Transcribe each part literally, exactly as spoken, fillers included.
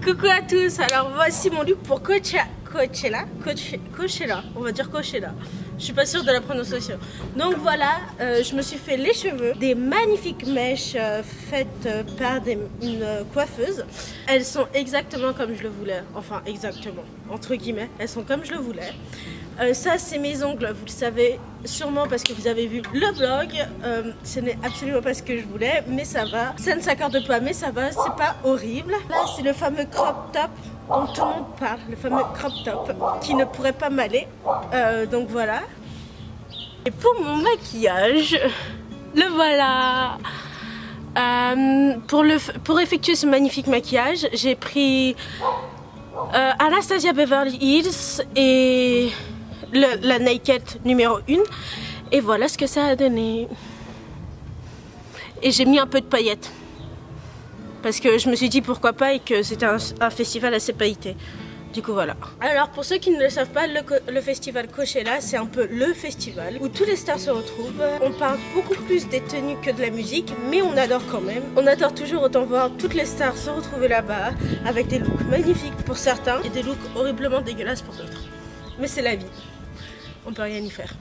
Coucou à tous, alors voici mon look pour Coachella, Coachella, Coachella, on va dire Coachella. Je suis pas sûre de la prononciation. Donc voilà, euh, je me suis fait les cheveux, des magnifiques mèches euh, faites euh, par des, une euh, coiffeuse. Elles sont exactement comme je le voulais, enfin exactement, entre guillemets, elles sont comme je le voulais. Euh, ça c'est mes ongles, vous le savez sûrement parce que vous avez vu le vlog. Euh, ce n'est absolument pas ce que je voulais, mais ça va. Ça ne s'accorde pas, mais ça va, c'est pas horrible. Là c'est le fameux crop top dont tout le monde parle, le fameux crop top qui ne pourrait pas m'aller. Euh, donc voilà. Et pour mon maquillage, le voilà. Euh, pour, le, pour effectuer ce magnifique maquillage, j'ai pris euh, Anastasia Beverly Hills et le, la Naked numéro un. Et voilà ce que ça a donné. Et j'ai mis un peu de paillettes. Parce que je me suis dit pourquoi pas et que c'était un, un festival assez pailleté. Du coup voilà. Alors pour ceux qui ne le savent pas, le, le festival Coachella c'est un peu le festival où tous les stars se retrouvent. On parle beaucoup plus des tenues que de la musique, mais on adore quand même. On adore toujours autant voir toutes les stars se retrouver là-bas avec des looks magnifiques pour certains et des looks horriblement dégueulasses pour d'autres. Mais c'est la vie, on peut rien y faire.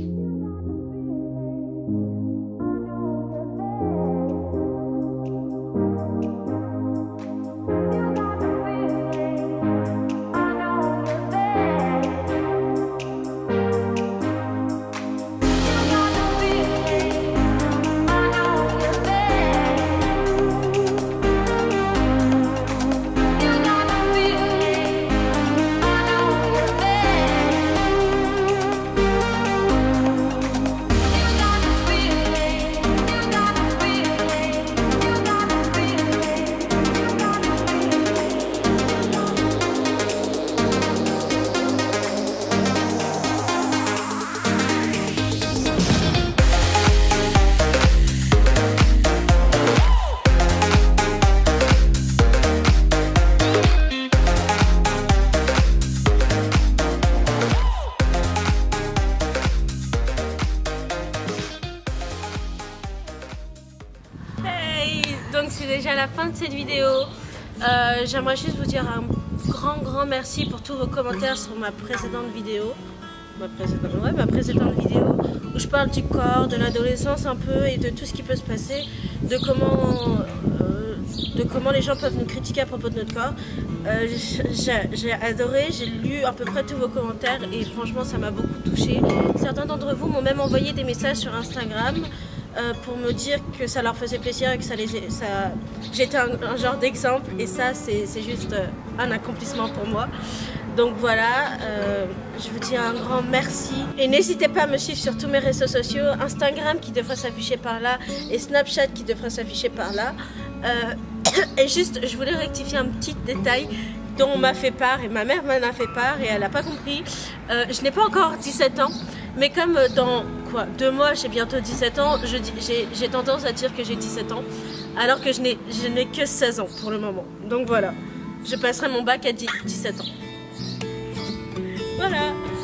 Donc c'est déjà la fin de cette vidéo. Euh, J'aimerais juste vous dire un grand grand merci pour tous vos commentaires sur ma précédente vidéo. Ma précédente, ouais, ma précédente vidéo où je parle du corps, de l'adolescence un peu et de tout ce qui peut se passer, de comment, euh, de comment les gens peuvent nous critiquer à propos de notre corps. Euh, j'ai adoré, j'ai lu à peu près tous vos commentaires et franchement ça m'a beaucoup touchée. Certains d'entre vous m'ont même envoyé des messages sur Instagram Euh, pour me dire que ça leur faisait plaisir et que ça les, ça, j'étais un, un genre d'exemple et ça c'est juste euh, un accomplissement pour moi. Donc voilà, euh, je vous dis un grand merci et n'hésitez pas à me suivre sur tous mes réseaux sociaux, Instagram qui devrait s'afficher par là et Snapchat qui devrait s'afficher par là. Euh, et juste, je voulais rectifier un petit détail dont on m'a fait part et ma mère m'en a fait part et elle n'a pas compris. Euh, je n'ai pas encore dix-sept ans, mais comme dans quoi, deux mois j'ai bientôt dix-sept ans, j'ai tendance à dire que j'ai dix-sept ans, alors que je n'ai que seize ans pour le moment. Donc voilà, je passerai mon bac à dix-sept ans. Voilà.